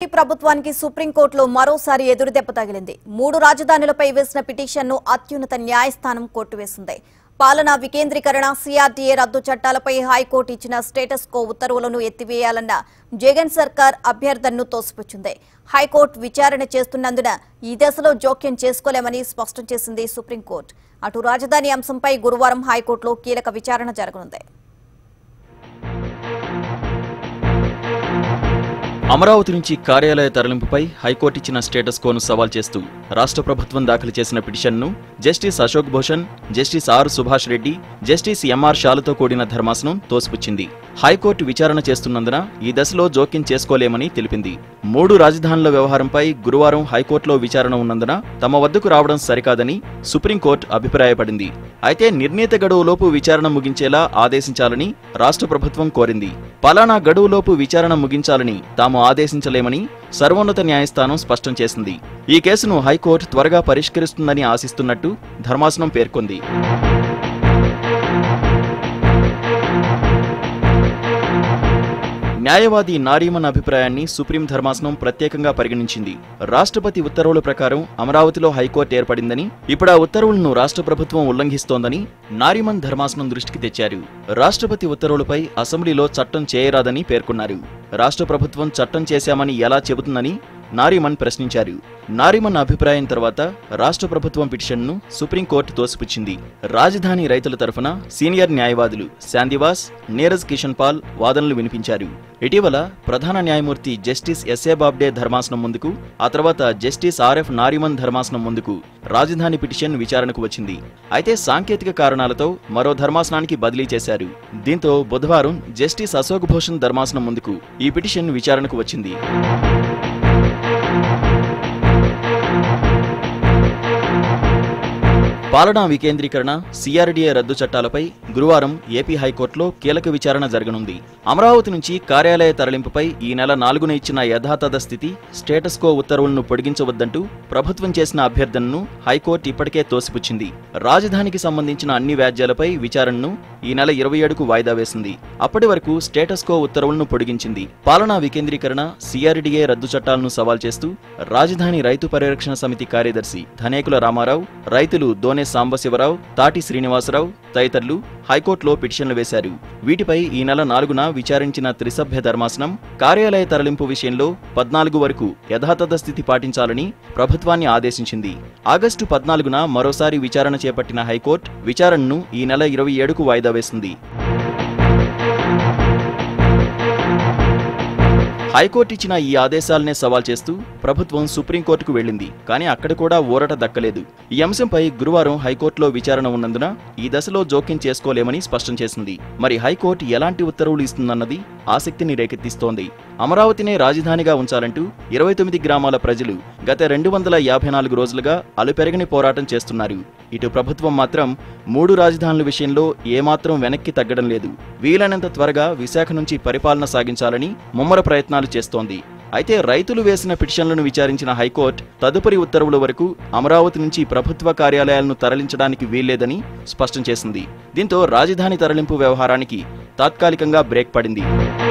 ప్రభుత్వానికి సుప్రీంకోర్టులో మరోసారి ఎదురుదెబ్బ తగిలింది. 3 రాజధానులపై వేసిన పిటిషన్ను అత్యున్నత న్యాయస్థానం కొట్టివేసింది. పాలనా వికేంద్రీకరణ, సిఆర్డీఏ రద్దు చట్టాలపై హైకోర్టు ఇచ్చిన స్టేటస్ కో ఉత్తర్వులను ఎత్తివేయాలన్న జగన్ సర్కార్ అభ్యర్థనను తోసిపుచ్చింది. హైకోర్టు విచారణ చేస్తున్నందున ఈ దశలో జోక్యం చేసుకోలేమని స్పష్టం చేసింది సుప్రీంకోర్టు. అటు రాజధాని అంశంపై గురువారం హైకోర్టులో కీలక విచారణ జరగనుంది. అమరావతి నుంచి కార్యాలయ తరలింపుపై హైకోర్టు ఇచ్చిన స్టేటస్ కోను సవాల్ చేస్తూ రాష్ట్ర ప్రభుత్వం దాఖలు చేసిన పిటిషన్ను justice Ashok Bhushan, justice R Subhash Reddy, justice MR షాలతో కూడిన ధర్మాసనం తోసిపుచ్చింది. హైకోర్టు విచారణ చేస్తున్నందున ఈ దశలో జోక్యం చేసుకోలేమని తెలిపింది. 3 రాజధానుల వ్యవహారంపై గురువారం హైకోర్టులో విచారణ ఉన్నందున తమ వద్దకు రావడం సరికాదని సుప్రీంకోర్టు అభిప్రాయపడింది. అయితే నిర్ణీత గడువులోపు విచారణ ముగించేలా ఆదేశించాలని రాష్ట్ర ప్రభుత్వం కోరింది. పలానా గడువులోపు విచారణ ముగించాలని తాము ఆదేశించలేమని సర్వోన్నత న్యాయస్థానం స్పష్టం చేసింది. ఈ కేసును హైకోర్టు త్వరగా పరిష్కరిస్తుందని ఆశిస్తున్నట్టు ధర్మాసనం పేర్కొంది. న్యాయవాది నారీమన్ అభిప్రాయాన్ని సుప్రీం ధర్మాసనం ప్రత్యేకంగా పరిగణించింది. రాష్ట్రపతి ఉత్తర్వుల ప్రకారం అమరావతిలో హైకోర్టు ఏర్పడిందని, ఇప్పుడు ఆ ఉత్తర్వులను రాష్ట్ర ప్రభుత్వం ఉల్లంఘిస్తోందని నారీమన్ ధర్మాసనం దృష్టికి తెచ్చారు. రాష్ట్రపతి ఉత్తర్వులపై అసెంబ్లీలో చట్టం చేయరాదని పేర్కొన్నారు. రాష్ట్ర ప్రభుత్వం చట్టం చేశామని ఎలా చెబుతుందని నారీమన్ ప్రశ్నించారు. నారీమన్ అభిప్రాయం తర్వాత రాష్ట్ర ప్రభుత్వం పిటిషన్ను సుప్రీంకోర్టు తోసిపుచ్చింది. రాజధాని రైతుల తరఫున సీనియర్ న్యాయవాదులు శాంతివాస్, నీరజ్ కిషన్ పాల్ వాదనలు వినిపించారు. ఇటీవల ప్రధాన న్యాయమూర్తి జస్టిస్ ఎస్ఏ బాబ్డే ధర్మాసనం ముందుకు, ఆ తర్వాత జస్టిస్ ఆర్ఎఫ్ నారీమన్ ధర్మాసనం ముందుకు రాజధాని పిటిషన్ విచారణకు వచ్చింది. అయితే సాంకేతిక కారణాలతో మరో ధర్మాసనానికి బదిలీ చేశారు. దీంతో బుధవారం జస్టిస్ అశోక్ భూషణ్ ధర్మాసనం ముందుకు ఈ పిటిషన్ విచారణకు వచ్చింది. పాలనా వికేంద్రీకరణ, సిఆర్డీఏ రద్దు చట్టాలపై గురువారం ఏపీ హైకోర్టులో కీలక విచారణ జరగనుంది. అమరావతి నుంచి కార్యాలయ తరలింపుపై ఈ నెల 4న ఇచ్చిన యథాతథ స్థితి స్టేటస్ కో ఉత్తర్వులను పొడిగించవద్దంటూ ప్రభుత్వం చేసిన అభ్యర్థనను హైకోర్టు ఇప్పటికే తోసిపుచ్చింది. రాజధానికి సంబంధించిన అన్ని వ్యాజ్యాలపై విచారణను ఈ నెల 27కు వాయిదా వేసింది. అప్పటి వరకు స్టేటస్ కో ఉత్తర్వులను పొడిగించింది. పాలనా వికేంద్రీకరణ, సిఆర్డీఏ రద్దు చట్టాలను సవాల్ చేస్తూ రాజధాని రైతు పరిరక్షణ సమితి కార్యదర్శి ధనేకుల రామారావు, రైతులు దోనే సాంబశివరావు, తాటి శ్రీనివాసరావు తదితరులు హైకోర్టులో పిటిషన్లు వేశారు. వీటిపై ఈ నెల 4న విచారించిన త్రిసభ్య ధర్మాసనం కార్యాలయ తరలింపు విషయంలో 14 వరకు యథాతథ స్థితి పాటించాలని ప్రభుత్వాన్ని ఆదేశించింది. ఆగస్టు 14న మరోసారి విచారణ చేపట్టిన హైకోర్టు విచారణను ఈ నెల 27కు వాయిదా వేసింది. హైకోర్టు ఇచ్చిన ఈ ఆదేశాలనే సవాల్ చేస్తూ ప్రభుత్వం సుప్రీంకోర్టుకు వెళ్లింది. కానీ అక్కడ కూడా ఊరట దక్కలేదు. ఈ అంశంపై గురువారం హైకోర్టులో విచారణ ఉన్నందున ఈ దశలో జోక్యం చేసుకోలేమని స్పష్టం చేసింది. మరి హైకోర్టు ఎలాంటి ఉత్తర్వులు ఇస్తుందన్నది ఆసక్తిని రేకెత్తిస్తోంది. అమరావతినే రాజధానిగా ఉంచాలంటూ 29 గ్రామాల ప్రజలు గత 254 రోజులుగా అలుపెరగని పోరాటం చేస్తున్నారు. ఇటు ప్రభుత్వం మాత్రం 3 రాజధానుల విషయంలో ఏమాత్రం వెనక్కి తగ్గడం లేదు. వీలైనంత త్వరగా విశాఖ నుంచి పరిపాలన సాగించాలని ముమ్మర ప్రయత్నాలు చేస్తోంది. అయితే రైతులు వేసిన పిటిషన్లను విచారించిన హైకోర్టు తదుపరి ఉత్తర్వుల వరకు అమరావతి నుంచి ప్రభుత్వ కార్యాలయాలను తరలించడానికి వీల్లేదని స్పష్టం చేసింది. దీంతో రాజధాని తరలింపు వ్యవహారానికి తాత్కాలికంగా బ్రేక్ పడింది.